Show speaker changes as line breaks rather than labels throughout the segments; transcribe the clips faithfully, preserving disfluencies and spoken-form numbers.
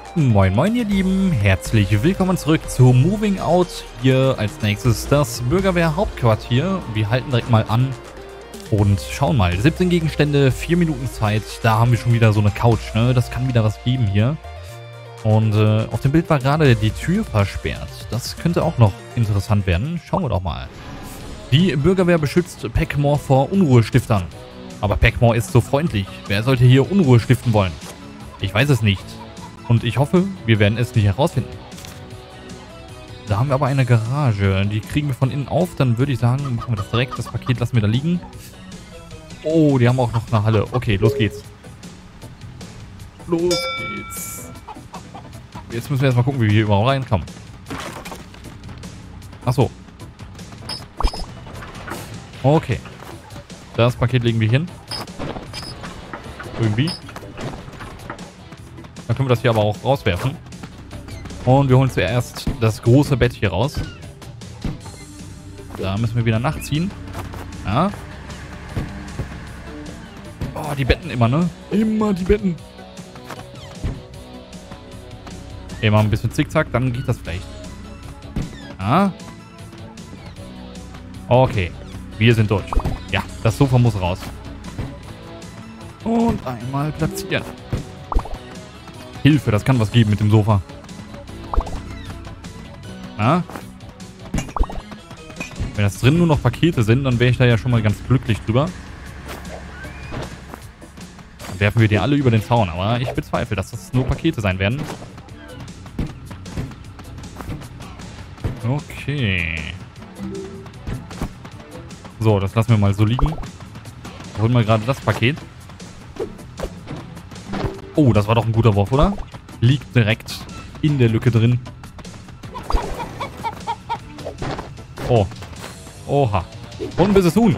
Moin moin ihr Lieben, herzlich willkommen zurück zu Moving Out. Hier als nächstes das Bürgerwehr Hauptquartier. Wir halten direkt mal an und schauen mal. siebzehn Gegenstände, vier Minuten Zeit. Da haben wir schon wieder so eine Couch, ne? Das kann wieder was geben hier. Und äh, auf dem Bild war gerade die Tür versperrt. Das könnte auch noch interessant werden. Schauen wir doch mal. Die Bürgerwehr beschützt Peckmore vor Unruhestiftern. Aber Peckmore ist so freundlich. Wer sollte hier Unruhe stiften wollen? Ich weiß es nicht. Und ich hoffe, wir werden es nicht herausfinden. Da haben wir aber eine Garage. Die kriegen wir von innen auf. Dann würde ich sagen, machen wir das direkt. Das Paket lassen wir da liegen. Oh, die haben auch noch eine Halle. Okay, los geht's. Los geht's. Jetzt müssen wir erstmal gucken, wie wir hier überhaupt reinkommen. Achso. Okay. Das Paket legen wir hin. Irgendwie. Dann können wir das hier aber auch rauswerfen. Und wir holen zuerst das große Bett hier raus. Da müssen wir wieder nachziehen. Ja. Oh, die Betten immer, ne? Immer die Betten. Immer ein bisschen zickzack, dann geht das vielleicht. Ja. Okay. Wir sind durch. Ja, das Sofa muss raus. Und einmal platzieren. Hilfe, das kann was geben mit dem Sofa. Na? Wenn das drin nur noch Pakete sind, dann wäre ich da ja schon mal ganz glücklich drüber. Dann werfen wir die alle über den Zaun, aber ich bezweifle, dass das nur Pakete sein werden. Okay. So, das lassen wir mal so liegen. Wir holen mal gerade das Paket. Oh, das war doch ein guter Wurf, oder? Liegt direkt in der Lücke drin. Oh. Oha. Und ein böses Huhn.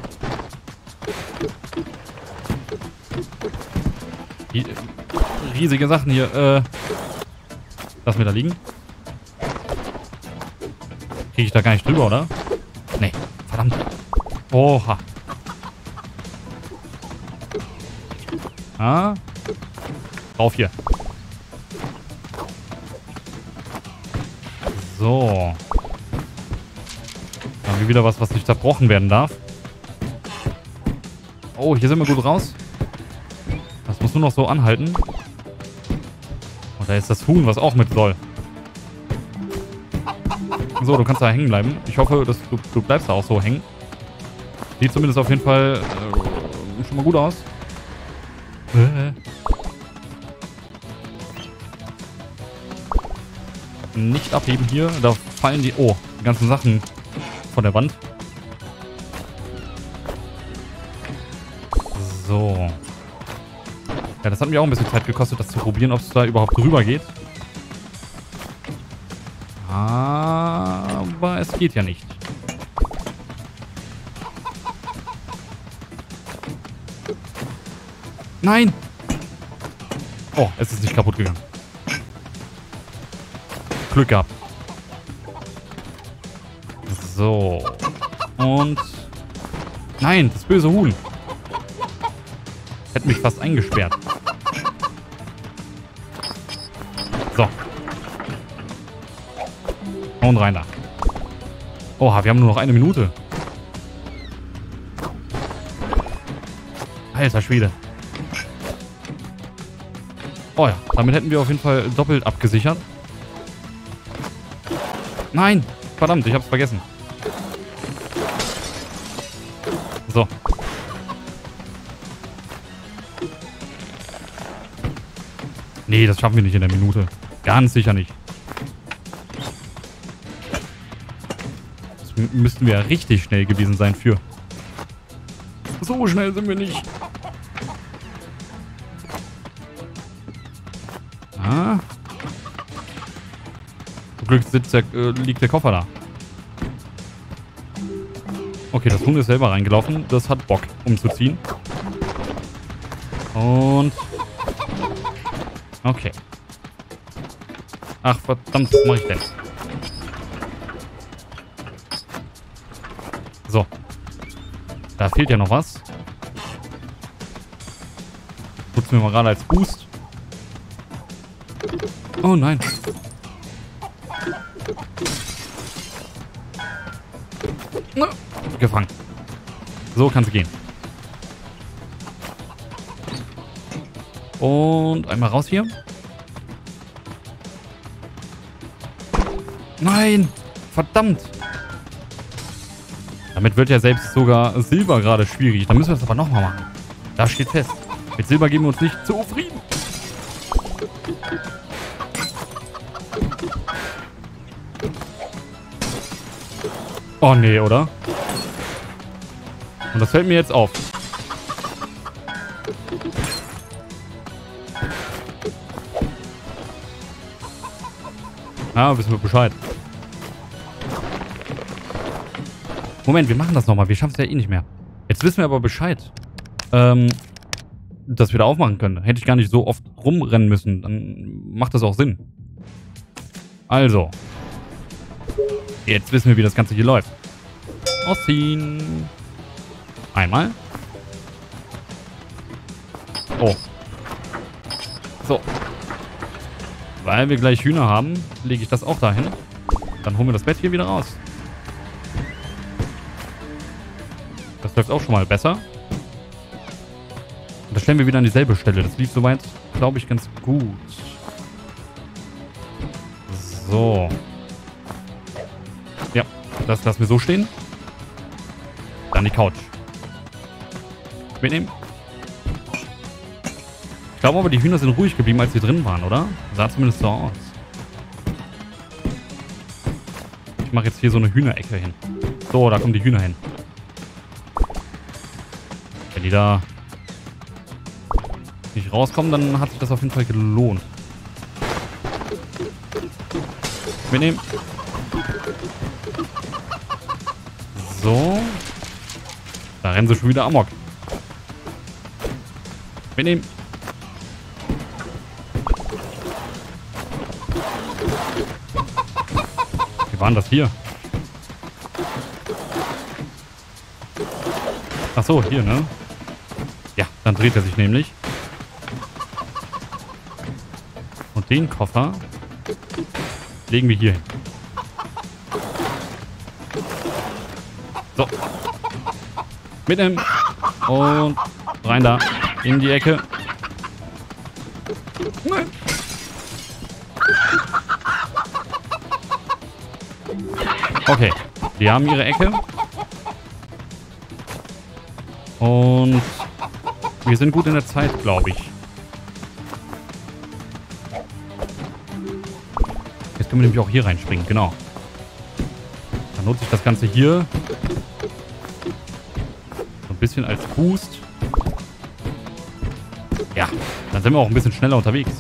Die, riesige Sachen hier. Äh, lassen wir da liegen. Kriege ich da gar nicht drüber, oder? Nee. Verdammt. Oha. Ah. Rauf hier. So. Dann haben wir wieder was, was nicht zerbrochen werden darf. Oh, hier sind wir gut raus. Das muss nur noch so anhalten. Und da ist das Huhn, was auch mit soll. So, du kannst da hängen bleiben. Ich hoffe, dass du, du bleibst da auch so hängen. Sieht zumindest auf jeden Fall äh, schon mal gut aus. Äh. Nicht abheben hier. Da fallen die... Oh, die ganzen Sachen von der Wand. So. Ja, das hat mir auch ein bisschen Zeit gekostet, das zu probieren, ob es da überhaupt drüber geht. Aber es geht ja nicht. Nein! Oh, es ist nicht kaputt gegangen. Glück gehabt. So. Und... Nein, das böse Huhn. Hätte mich fast eingesperrt. So. Und rein da. Oha, wir haben nur noch eine Minute. Alter Schwede. Oh ja, damit hätten wir auf jeden Fall doppelt abgesichert. Nein! Verdammt, ich hab's vergessen. So. Nee, das schaffen wir nicht in der Minute. Ganz sicher nicht. Das müssten wir ja richtig schnell gewesen sein für. So schnell sind wir nicht. Ah. Zum Glück sitzt der, äh, liegt der Koffer da. Okay, das Huhn ist selber reingelaufen. Das hat Bock, umzuziehen. Und... Okay. Ach, verdammt, was mache ich denn? So. Da fehlt ja noch was. Nutzen wir mal gerade als Boost. Oh nein. Gefangen. So kann sie gehen. Und einmal raus hier. Nein! Verdammt! Damit wird ja selbst sogar Silber gerade schwierig. Da müssen wir das aber nochmal machen. Da steht fest. Mit Silber geben wir uns nicht zufrieden. Oh nee, oder? Und das fällt mir jetzt auf. Ah, wissen wir Bescheid. Moment, wir machen das nochmal. Wir schaffen es ja eh nicht mehr. Jetzt wissen wir aber Bescheid. Ähm, dass wir da aufmachen können. Hätte ich gar nicht so oft rumrennen müssen. Dann macht das auch Sinn. Also. Jetzt wissen wir, wie das Ganze hier läuft. Ausziehen. Einmal. Oh. So. Weil wir gleich Hühner haben, lege ich das auch dahin. Dann holen wir das Bett hier wieder raus. Das läuft auch schon mal besser. Und das stellen wir wieder an dieselbe Stelle. Das lief soweit, glaube ich, ganz gut. So. Ja, das lassen wir so stehen. Dann die Couch. Mitnehmen. Ich glaube aber, die Hühner sind ruhig geblieben, als sie drin waren, oder? Sah zumindest so aus. Ich mache jetzt hier so eine Hühnerecke hin. So, da kommen die Hühner hin. Wenn die da nicht rauskommen, dann hat sich das auf jeden Fall gelohnt. Mitnehmen. So. Da rennen sie schon wieder amok. Mitnehmen. Wie war denn das hier? Ach so, hier, ne? Ja, dann dreht er sich nämlich. Und den Koffer legen wir hier hin. So. Mitnehmen. Und rein da. In die Ecke. Nein. Okay. Die haben ihre Ecke. Und wir sind gut in der Zeit, glaube ich. Jetzt können wir nämlich auch hier reinspringen, genau. Dann nutze ich das Ganze hier so ein bisschen als Boost. Ja, dann sind wir auch ein bisschen schneller unterwegs.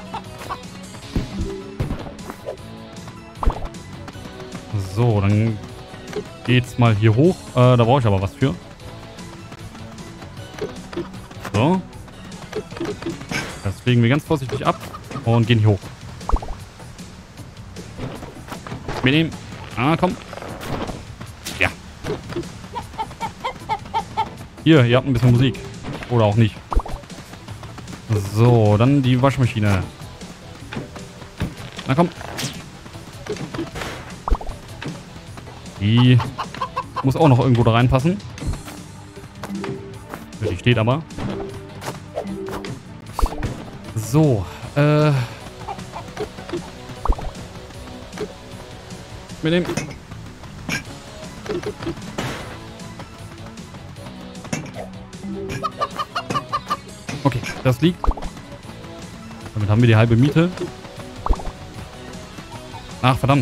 So, dann geht's mal hier hoch. Äh, da brauche ich aber was für. So. Das legen wir ganz vorsichtig ab und gehen hier hoch. Mitnehmen. Ah, komm. Ja. Hier, ihr habt ein bisschen Musik. Oder auch nicht. So, dann die Waschmaschine. Na komm. Die muss auch noch irgendwo da reinpassen. Die steht aber. So, äh. Mit dem. Okay, das liegt. Damit haben wir die halbe Miete. Ach, verdammt.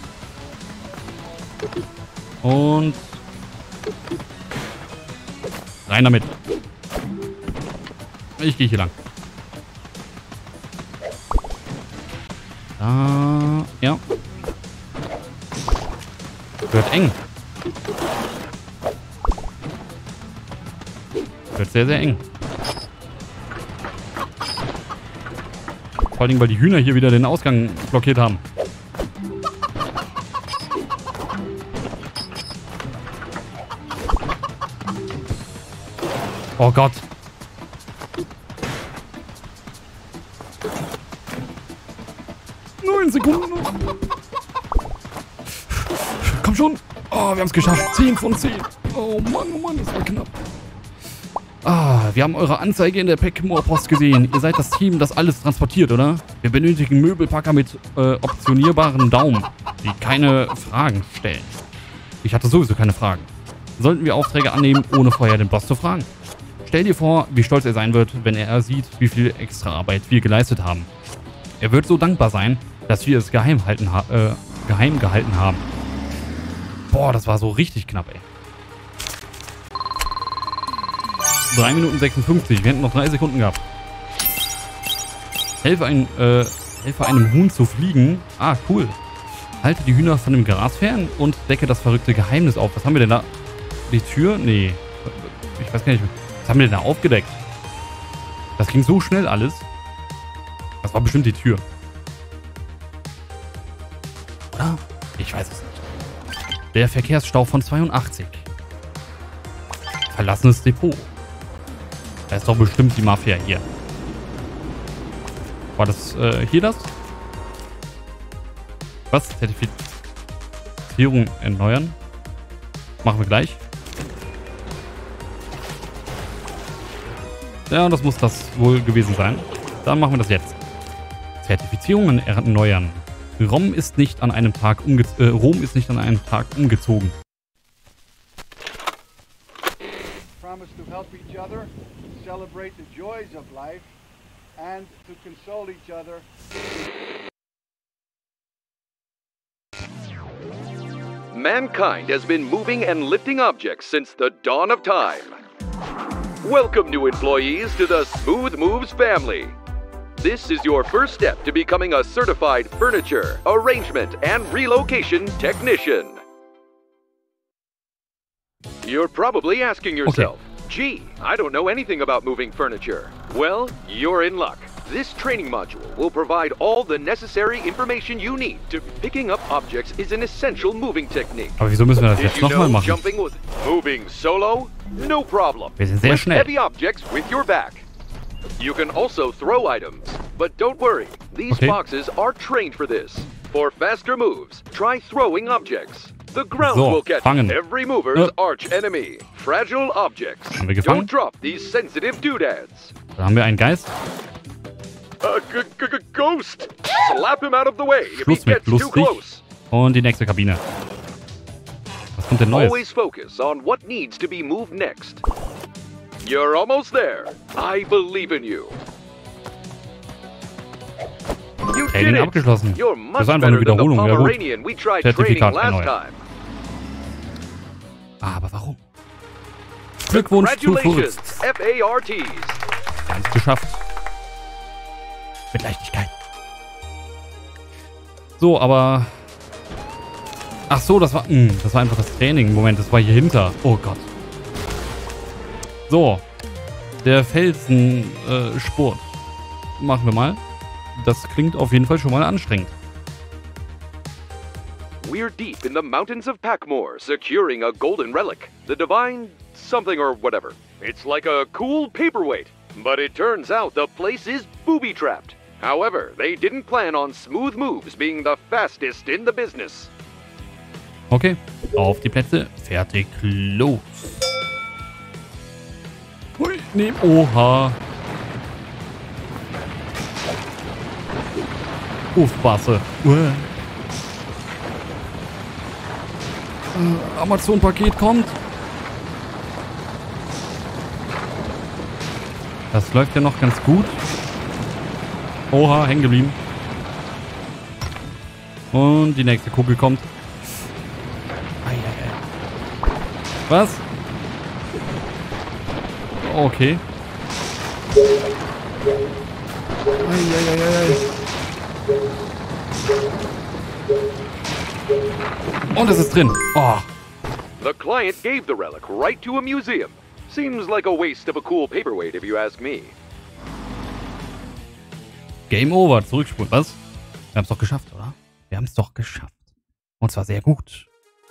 Und rein damit. Ich gehe hier lang. Da, ja. Wird eng. Wird sehr, sehr eng. Vor allem, weil die Hühner hier wieder den Ausgang blockiert haben. Oh Gott. Neun Sekunden noch. Komm schon. Oh, wir haben es geschafft. Zehn von zehn. Oh Mann, oh Mann, das war knapp. Ah, wir haben eure Anzeige in der Packmore-Post gesehen. Ihr seid das Team, das alles transportiert, oder? Wir benötigen Möbelpacker mit äh, optionierbaren Daumen, die keine Fragen stellen. Ich hatte sowieso keine Fragen. Sollten wir Aufträge annehmen, ohne vorher den Boss zu fragen? Stell dir vor, wie stolz er sein wird, wenn er sieht, wie viel extra Arbeit wir geleistet haben. Er wird so dankbar sein, dass wir es geheim, halten, äh, geheim gehalten haben. Boah, das war so richtig knapp, ey. drei Minuten sechsundfünfzig. Wir hätten noch drei Sekunden gehabt. Helfe, ein, äh, helfe einem Huhn zu fliegen. Ah, cool. Halte die Hühner von dem Gras fern und decke das verrückte Geheimnis auf. Was haben wir denn da? Die Tür? Nee. Ich weiß gar nicht. Was haben wir denn da aufgedeckt? Das ging so schnell alles. Das war bestimmt die Tür. Oder? Ich weiß es nicht. Der Verkehrsstau von zweiundachtzig. Verlassenes Depot. Da ist doch bestimmt die Mafia hier. War das äh, hier das? Was? Zertifizierung erneuern? Machen wir gleich. Ja, das muss das wohl gewesen sein. Dann machen wir das jetzt. Zertifizierungen erneuern. Rom ist nicht an einem Tag umge äh, Rom ist nicht an einem Tag umgezogen.
Promise to help each other, celebrate the joys of life, and to console each other.
Mankind has been moving and lifting objects since the dawn of time. Welcome, new employees, to the Smooth Moves family. This is your first step to becoming a certified furniture, arrangement, and relocation technician. You're probably asking yourself, okay. Gee, I don't know anything about moving furniture. Well, you're in luck. This training module will provide all the necessary information you need to picking up objects is an essential moving technique.
Aber wieso müssen wir das jetzt nochmal machen?
Jumping with moving solo? No problem.
Wir sind sehr schnell.
Heavy objects with your back. You can also throw items, but don't worry. These
okay.
boxes are trained for this. For faster moves, try throwing objects. The ground
so,
will catch
fangen.
every mover's
äh.
arch enemy. Fragile objects.
Haben wir gefangen?
Don't drop these sensitive doodads.
Da haben wir einen Geist.
A g g g ghost. Slap him out of the way if
Schluss
he
mit
gets too
lustig.
close.
Und die nächste Kabine. Was kommt denn Neues?
Always focus on what needs to be moved next. You're almost there. I believe in you. You
Training
did it.
abgeschlossen.
You're
Das
much
ist einfach eine
better than the
Wiederholung. Ja, gut.
Pomeranian we tried training
Zertifikat
last
erneuern.
time.
Aber warum? Glückwunsch zu
Congratulations,
Verrückt.
F A R Ts.
Wir haben es geschafft. Mit Leichtigkeit. So, aber... Ach so, das war... Mh, das war einfach das Training. Moment, das war hier hinter. Oh Gott. So. Der Felsensport. Äh, Machen wir mal. Das klingt auf jeden Fall schon mal anstrengend.
We're deep in the mountains of Packmore, securing a golden relic. The divine something or whatever. It's like a cool paperweight. But it turns out the place is booby-trapped. However, they didn't plan on Smooth Moves being the fastest in the business.
Okay, auf die Plätze. Fertig, los. Hui, nehm. Oha. Aufpasse. Uh. Äh, Amazon-Paket kommt. Das läuft ja noch ganz gut. Oha, hängen geblieben. Und die nächste Kugel kommt. Was? Okay. Und es ist drin. Oh.
The client gave the relic right to a museum. Seems like a waste of a cool paperweight if you ask me.
Game over. Zurückspulen. Was? Wir haben es doch geschafft, oder? Wir haben es doch geschafft. Und zwar sehr gut.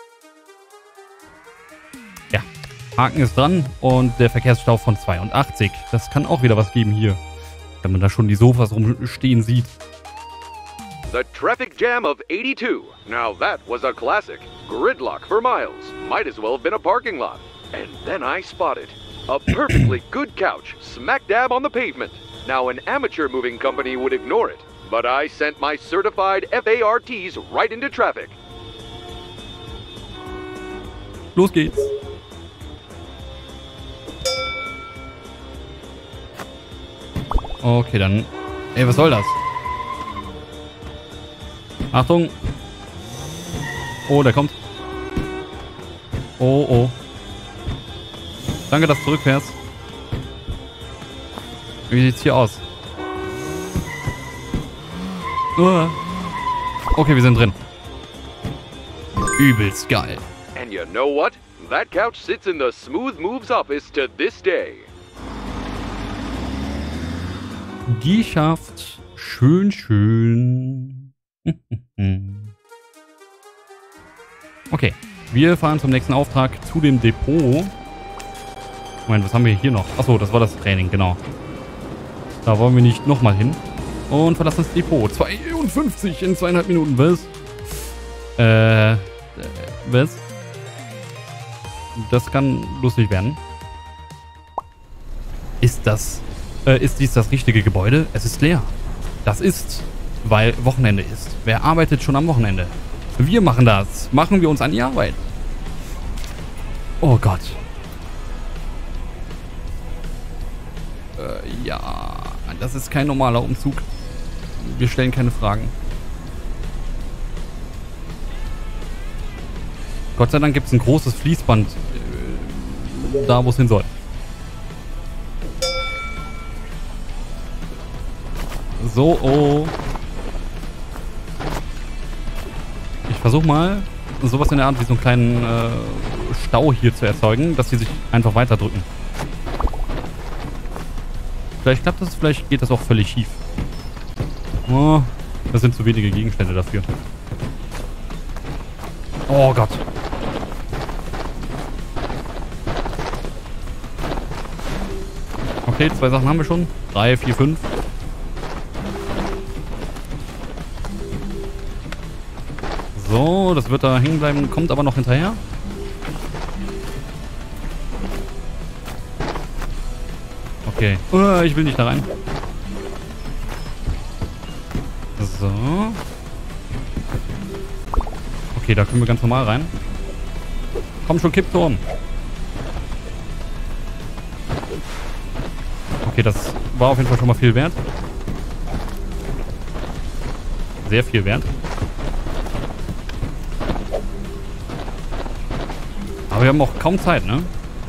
Ja. Haken ist dran und der Verkehrsstau von zweiundachtzig. Das kann auch wieder was geben hier. Wenn man da schon die Sofas rumstehen sieht.
The traffic jam of eighty-two. Now that was a classic. Gridlock for miles. Might as well have been a parking lot. And then I spotted a perfectly good couch smack dab on the pavement. Now an amateur moving company would ignore it, but I sent my certified F A R Ts right into traffic.
Los geht's. Okay, dann... Ey, was soll das? Achtung. Oh, der kommt. Oh, oh. Danke, dass du zurückfährst. Wie sieht's hier aus? Uh. Okay, wir sind drin. Übelst geil.
And you know what? That couch sits in the Smooth Moves office to this day.
Geschafft. Schön, schön. Okay, wir fahren zum nächsten Auftrag zu dem Depot. Moment, was haben wir hier noch? Achso, das war das Training, genau. Da wollen wir nicht nochmal hin. Und verlassen das Depot. zweiundfünfzig in zweieinhalb Minuten. Was? Äh, was? Das kann lustig werden. Ist das... Äh, ist dies das richtige Gebäude? Es ist leer. Das ist, weil Wochenende ist. Wer arbeitet schon am Wochenende? Wir machen das. Machen wir uns an die Arbeit. Oh Gott. Äh, ja, das ist kein normaler Umzug. Wir stellen keine Fragen. Gott sei Dank gibt es ein großes Fließband äh, da, wo es hin soll. So, oh. Ich versuche mal, sowas in der Art wie so einen kleinen äh, Stau hier zu erzeugen, dass die sich einfach weiterdrücken. Vielleicht klappt das, vielleicht geht das auch völlig schief. Oh, das sind zu wenige Gegenstände dafür. Oh Gott. Okay, zwei Sachen haben wir schon. Drei, vier, fünf. So, das wird da hängen bleiben, kommt aber noch hinterher. Okay. Uh, ich will nicht da rein. So. Okay, da können wir ganz normal rein. Komm schon, Kippturm. Okay, das war auf jeden Fall schon mal viel wert. Sehr viel wert. Aber wir haben auch kaum Zeit, ne?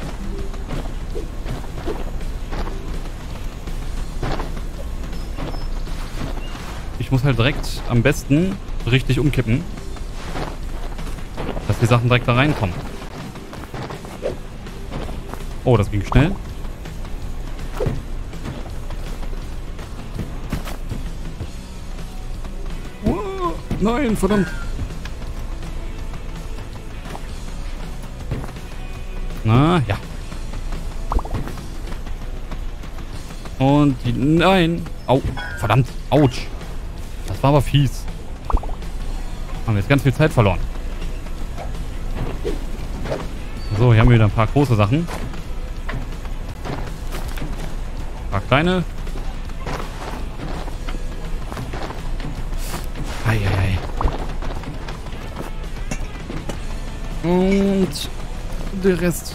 Ich muss halt direkt am besten richtig umkippen, dass die Sachen direkt da reinkommen. Oh, das ging schnell. Oh, nein, verdammt. Na, ja. Und die... Nein. Au, verdammt. Autsch. Das war aber fies. Haben wir jetzt ganz viel Zeit verloren. So, hier haben wir wieder ein paar große Sachen. Ein paar kleine. Eieiei. Und der Rest.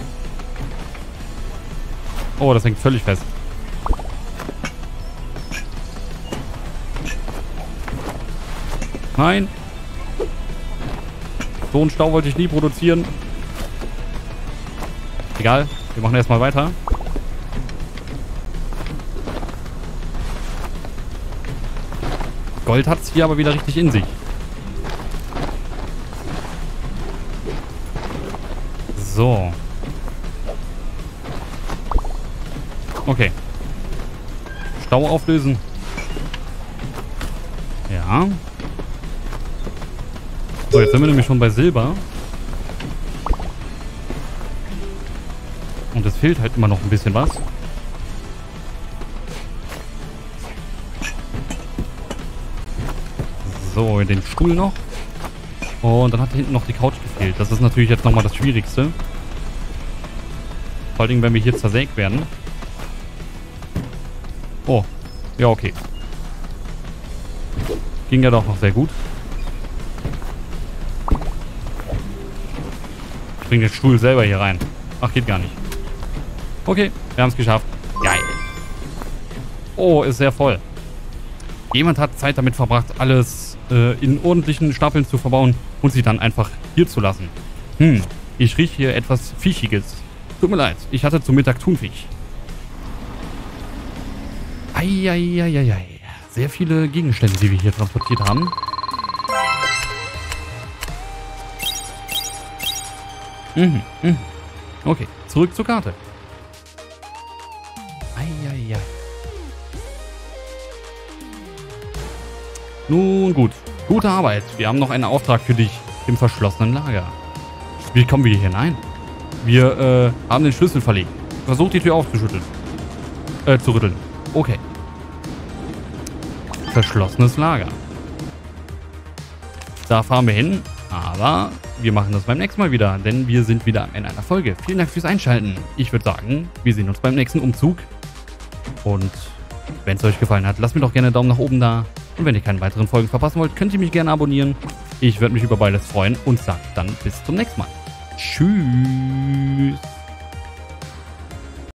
Oh, das hängt völlig fest. Nein. So einen Stau wollte ich nie produzieren. Egal, wir machen erstmal weiter. Gold hat es hier aber wieder richtig in sich. So. Okay. Stau auflösen. Ja. So, jetzt sind wir nämlich schon bei Silber. Und es fehlt halt immer noch ein bisschen was. So, den Stuhl noch. Und dann hat hinten noch die Couch gefehlt. Das ist natürlich jetzt nochmal das Schwierigste. Vor allem, wenn wir hier zersägt werden. Oh, ja, okay. Ging ja doch noch sehr gut. Ich bringe den Stuhl selber hier rein. Ach, geht gar nicht. Okay, wir haben es geschafft. Geil. Oh, ist sehr voll. Jemand hat Zeit damit verbracht, alles äh, in ordentlichen Stapeln zu verbauen und sie dann einfach hier zu lassen. Hm, ich rieche hier etwas Fischiges. Tut mir leid, ich hatte zum Mittag Thunfisch. Eieieiei. Sehr viele Gegenstände, die wir hier transportiert haben. Mhm, mhm. Okay, zurück zur Karte. Eieiei. Nun gut, gute Arbeit. Wir haben noch einen Auftrag für dich im verschlossenen Lager. Wie kommen wir hier hinein? Wir äh, haben den Schlüssel verlegt. Versucht die Tür aufzuschütteln. Äh, zu rütteln. Okay. Verschlossenes Lager. Da fahren wir hin, aber wir machen das beim nächsten Mal wieder, denn wir sind wieder in einer Folge. Vielen Dank fürs Einschalten. Ich würde sagen, wir sehen uns beim nächsten Umzug. Und wenn es euch gefallen hat, lasst mir doch gerne einen Daumen nach oben da. Und wenn ihr keine weiteren Folgen verpassen wollt, könnt ihr mich gerne abonnieren. Ich würde mich über beides freuen und sage dann bis zum nächsten Mal. Tschüss.